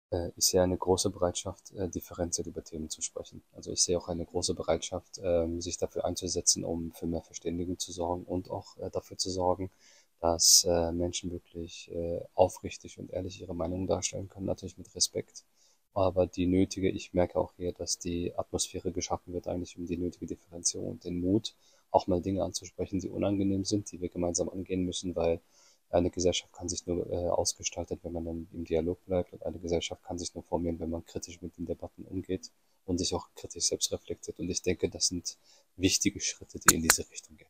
Ich sehe eine große Bereitschaft, differenziert über Themen zu sprechen. Also ich sehe auch eine große Bereitschaft, sich dafür einzusetzen, um für mehr Verständigung zu sorgen und auch dafür zu sorgen, dass Menschen wirklich aufrichtig und ehrlich ihre Meinung darstellen können, natürlich mit Respekt. Aber ich merke auch hier, dass die Atmosphäre geschaffen wird, eigentlich um die nötige Differenzierung und den Mut, auch mal Dinge anzusprechen, die unangenehm sind, die wir gemeinsam angehen müssen, weil eine Gesellschaft kann sich nur ausgestalten, wenn man dann im Dialog bleibt, und eine Gesellschaft kann sich nur formieren, wenn man kritisch mit den Debatten umgeht und sich auch kritisch selbst reflektiert. Und ich denke, das sind wichtige Schritte, die in diese Richtung gehen.